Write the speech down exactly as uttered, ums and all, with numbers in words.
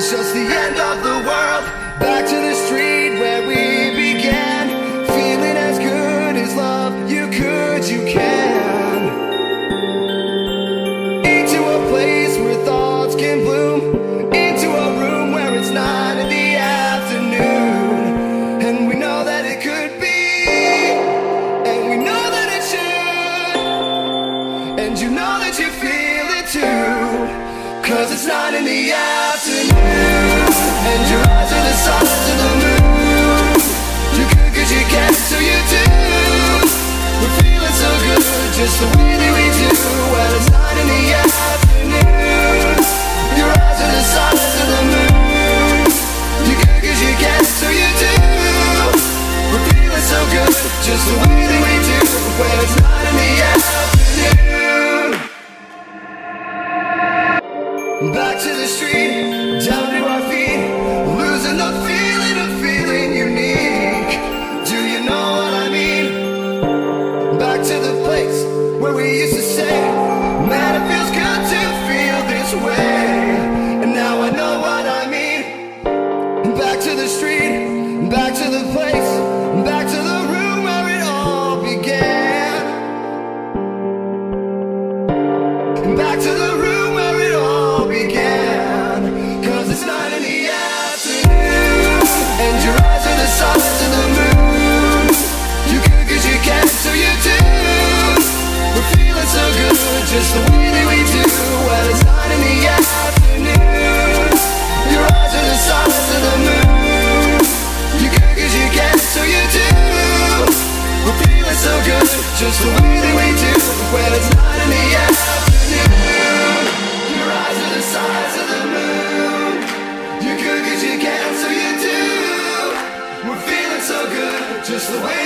it's just the end of the world. Back to the street where we began, feeling as good as love. You could, you can. Into a place where thoughts can bloom, into a room where it's nine in the afternoon, and we know that it could be, and we know that it should, and you know that you feel it too, cause it's nine in the afternoon, and your eyes are the size of the moon. You could cause you can, so you do. We're feeling so good, just the way that we do. Well, it's nine in the afternoon. Your eyes are the size of the moon. You could cause you can, so you do. We're feeling so good, just the way that we do. Well, it's nine in the afternoon. Back to the street, down to our feet, losing the feeling of feeling unique. Do you know what I mean? Back to the place where we used to say, man, it feels good to feel this way. And now I know what I mean. Back to the street, back to the place, back to the room where it all began. Back to the room where it all began. Cause it's nine in the afternoon, and your eyes are the size of the moon. You could cause you can, so you do. We're feeling so good, just the way that we do. Well, it's nine in the afternoon. Your eyes are the size of the moon. You could cause you can, so you do. We're feeling so good, just the way that we do. Well, it's nine in the afternoon. Your eyes are the size of the moon. You could cause you can, so you do. We're feeling so good, just the way